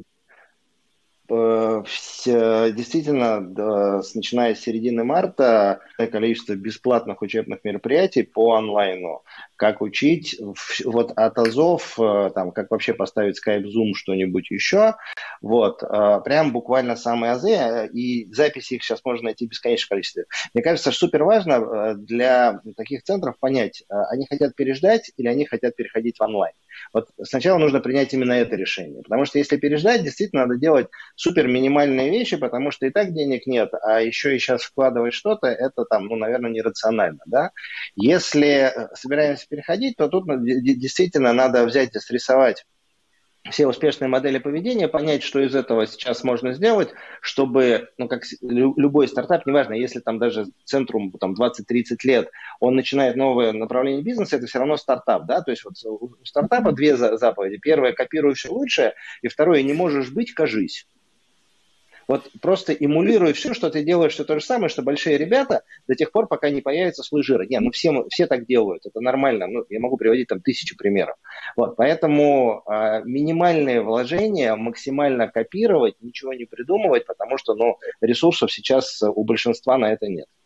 действительно, начиная с середины марта, количество бесплатных учебных мероприятий по онлайну, как учить, вот от азов, там, как вообще поставить Skype, Zoom, что-нибудь еще, вот, прям буквально самые азы, и записи их сейчас можно найти в бесконечном количестве. Мне кажется, супер важно для таких центров понять, они хотят переждать или они хотят переходить в онлайн. Вот сначала нужно принять именно это решение, потому что если переждать, действительно надо делать супер минимальные вещи, потому что и так денег нет, а еще и сейчас вкладывать что-то, это там, наверное, нерационально, да. Если собираемся переходить, то тут действительно надо взять и срисовать все успешные модели поведения, понять, что из этого сейчас можно сделать, чтобы, как любой стартап, неважно, если там даже центру там 20-30 лет, он начинает новое направление бизнеса, это все равно стартап, да, то есть вот у стартапа две заповеди. Первое, копируй все лучшее, и второе, не можешь быть, кажись. Вот просто эмулируй все, что ты делаешь, все то же самое, что большие ребята до тех пор, пока не появится слой жира. Все так делают, это нормально. Я могу приводить там 1000 примеров. Вот, поэтому минимальные вложения, максимально копировать, ничего не придумывать, потому что ресурсов сейчас у большинства на это нет.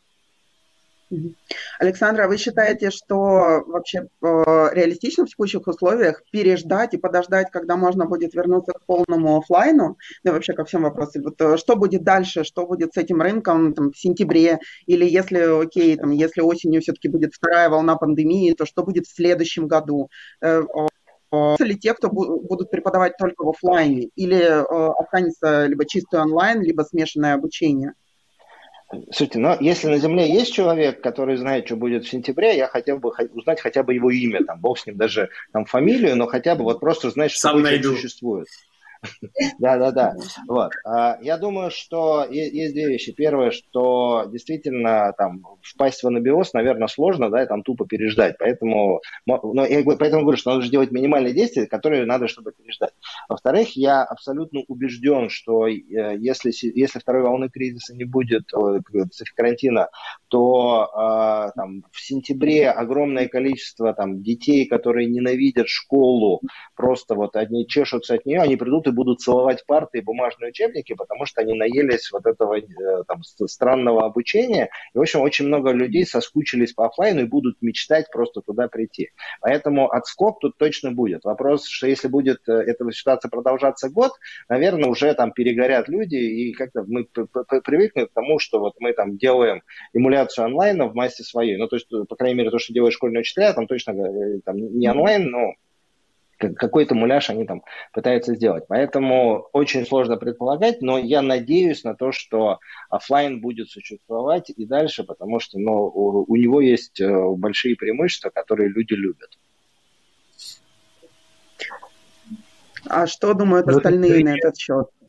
Александра, вы считаете, что вообще реалистично в текущих условиях переждать и подождать, когда можно будет вернуться к полному офлайну? Ну, вообще ко всем вопросам. Вот, что будет дальше, что будет с этим рынком там, в сентябре? Или если, если осенью все-таки будет вторая волна пандемии, то что будет в следующем году? Ли те, кто будут преподавать только в офлайне? Или останется либо чистый онлайн, либо смешанное обучение? Слушайте, если на Земле есть человек, который знает, что будет в сентябре, я хотел бы узнать хотя бы его имя, там, бог с ним, даже там фамилию, но хотя бы вот просто знать, что такое существует. Да. Вот. Я думаю, что есть две вещи. Первое, что действительно там впасть в анабиоз, наверное, сложно, да, и там тупо переждать. Поэтому говорю, что надо же делать минимальные действия, которые надо, чтобы переждать. Во-вторых, я абсолютно убежден, что если второй волны кризиса не будет, карантина, то там, в сентябре огромное количество там, детей, которые ненавидят школу, просто вот одни чешутся от нее, они придут и будут целовать парты и бумажные учебники, потому что они наелись вот этого там, странного обучения. И, в общем, очень много людей соскучились по офлайну и будут мечтать просто туда прийти. Поэтому отскок тут точно будет. Вопрос, что если будет эта ситуация продолжаться год, наверное, уже там перегорят люди, и как-то мы привыкнем к тому, что вот мы там делаем эмуляцию онлайна в массе своей. Ну, то есть, по крайней мере, то, что делают школьные учителя, там точно там, не онлайн, но какой-то муляж они там пытаются сделать. Поэтому очень сложно предполагать, но я надеюсь на то, что офлайн будет существовать и дальше, потому что у него есть большие преимущества, которые люди любят. А что думают остальные на этот счет?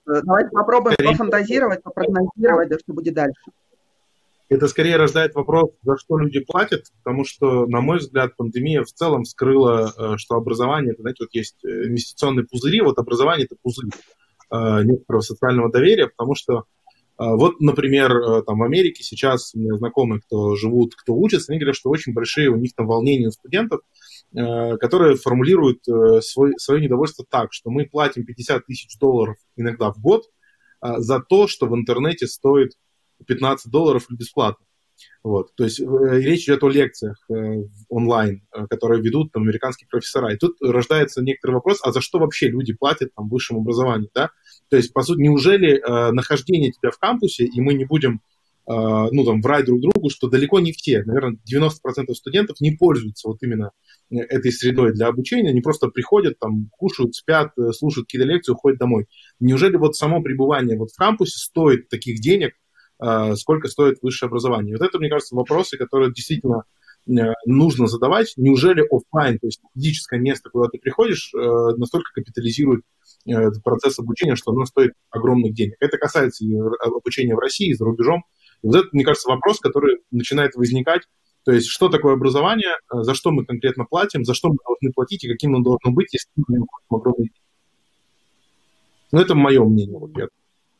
Давайте попробуем пофантазировать, попрогнозировать, что будет дальше. Это скорее рождает вопрос, за что люди платят, потому что, на мой взгляд, пандемия в целом вскрыла, что образование, это, знаете, вот есть инвестиционные пузыри, вот образование – это пузырь некоторого социального доверия, потому что вот, например, там в Америке сейчас у меня знакомые, кто живут, кто учатся, они говорят, что очень большие у них там волнения у студентов, которые формулируют свое недовольство так, что мы платим $50 тысяч иногда в год за то, что в интернете стоит $15 бесплатно. Вот. То есть речь идет о лекциях онлайн, которые ведут там американские профессора. И тут рождается некоторый вопрос, а за что вообще люди платят там высшему образованию, да? То есть, по сути, неужели нахождение тебя в кампусе, и мы не будем врать друг другу, что далеко не все, наверное, 90% студентов не пользуются вот именно этой средой для обучения, они просто приходят, там, кушают, спят, слушают какие-то лекции, уходят домой. Неужели вот само пребывание вот в кампусе стоит таких денег, сколько стоит высшее образование? Вот это, мне кажется, вопросы, которые действительно нужно задавать. Неужели офлайн, то есть физическое место, куда ты приходишь, настолько капитализирует процесс обучения, что оно стоит огромных денег? Это касается и обучения в России, и за рубежом. И вот это, мне кажется, вопрос, который начинает возникать. То есть, что такое образование, за что мы конкретно платим, за что мы должны платить и каким оно должно быть, если мы не платим огромные деньги. Ну, это мое мнение. Вот я.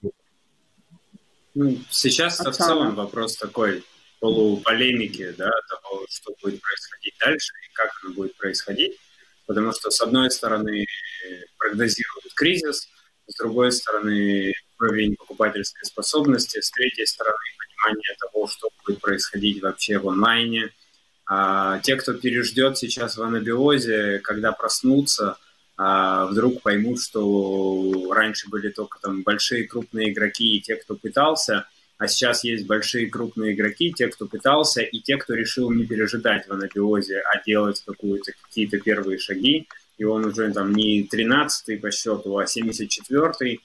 Сейчас в целом вопрос такой полуполемики, да, того, что будет происходить дальше и как оно будет происходить. Потому что, с одной стороны, прогнозируют кризис, с другой стороны, уровень покупательской способности, с третьей стороны, понимание того, что будет происходить вообще в онлайне. Те, кто переждет сейчас в анабиозе, когда проснутся, вдруг поймут, что раньше были только там большие крупные игроки и те, кто пытался, а сейчас есть большие крупные игроки, те, кто пытался, и те, кто решил не пережидать в анабиозе, а делать какие-то первые шаги. И он уже там не 13-й по счету, а 74-й.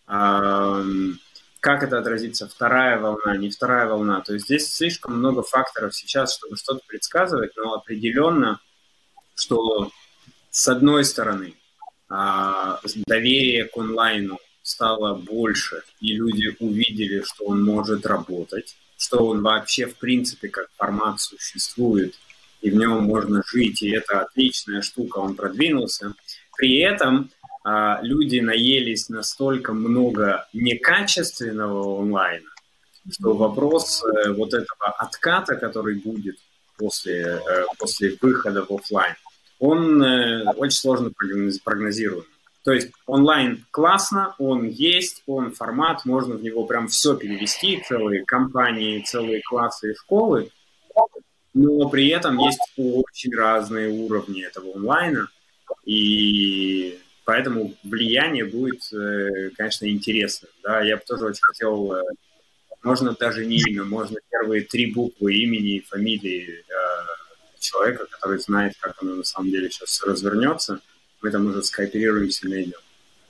Как это отразится? Вторая волна, не вторая волна. То есть здесь слишком много факторов сейчас, чтобы что-то предсказывать, но определенно, что с одной стороны доверие к онлайну стало больше, и люди увидели, что он может работать, что он вообще в принципе как формат существует, и в нем можно жить, и это отличная штука, он продвинулся. При этом люди наелись настолько много некачественного онлайна, что вопрос вот этого отката, который будет после выхода в офлайн, он очень сложно прогнозируем. То есть онлайн классно, он есть, он формат, можно в него прям все перевести, целые компании, целые классы и школы, но при этом есть очень разные уровни этого онлайна, и поэтому влияние будет, конечно, интересным. Да? Я бы тоже очень хотел, можно даже не имя, можно первые 3 буквы имени и фамилии человека, который знает, как оно на самом деле сейчас развернется. Мы там уже скооперируемся и найдем.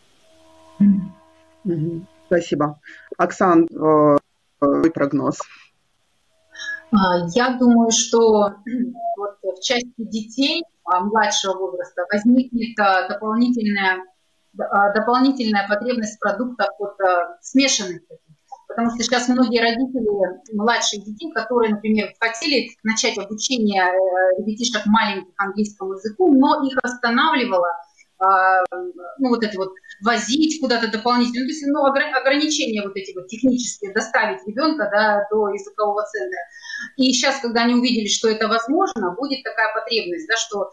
Спасибо. Оксан, твой прогноз? Я думаю, что вот в части детей младшего возраста возникнет дополнительная потребность в продуктах смешанных. Потому что сейчас многие родители младших детей, которые, например, хотели начать обучение ребятишек маленьких английскому языку, но их останавливало вот это вот возить куда-то дополнительно, то есть ограничения вот эти вот технические, доставить ребенка до языкового центра. И сейчас, когда они увидели, что это возможно, будет такая потребность, что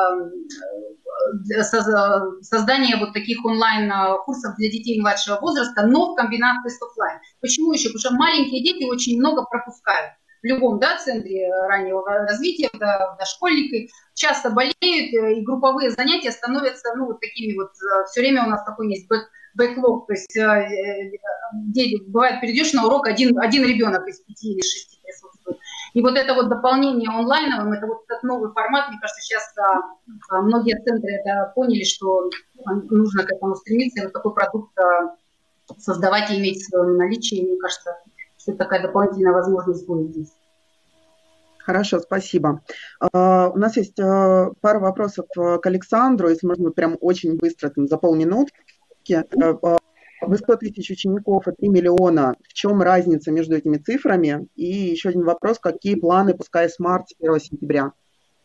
создание вот таких онлайн-курсов для детей младшего возраста, но в комбинации с офлайн. Почему еще? Потому что маленькие дети очень много пропускают. В любом центре раннего развития, дошкольники часто болеют, и групповые занятия становятся вот такими вот, все время у нас такой есть бэклог, то есть бывает, перейдешь на урок, один ребенок из 5 или 6 присутствует. И вот это вот дополнение онлайновым, это вот этот новый формат, мне кажется, сейчас многие центры это поняли, что нужно к этому стремиться, и вот такой продукт создавать и иметь в своем наличии, мне кажется, что такая дополнительная возможность будет здесь. Хорошо, спасибо. У нас есть пара вопросов к Александру, если можно прям очень быстро, за полминутки. Вы 100 тысяч учеников и 3 миллиона. В чем разница между этими цифрами? И еще один вопрос. Какие планы, пускай смарт с 1 сентября?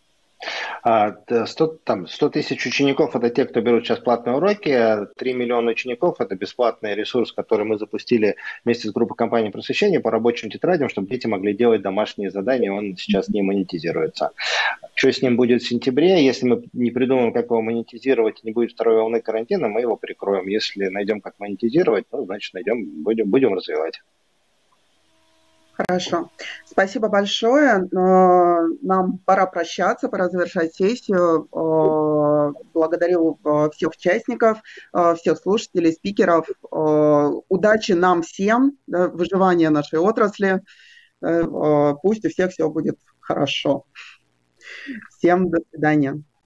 100 тысяч учеников – это те, кто берут сейчас платные уроки, 3 миллиона учеников – это бесплатный ресурс, который мы запустили вместе с группой компаний просвещения по рабочим тетрадям, чтобы дети могли делать домашние задания, он сейчас не монетизируется. Что с ним будет в сентябре? Если мы не придумаем, как его монетизировать, не будет второй волны карантина, мы его прикроем. Если найдем, как монетизировать, ну, значит, будем развивать. Хорошо. Спасибо большое. Нам пора прощаться, пора завершать сессию. Благодарю всех участников, всех слушателей, спикеров. Удачи нам всем, выживания нашей отрасли. Пусть у всех все будет хорошо. Всем до свидания.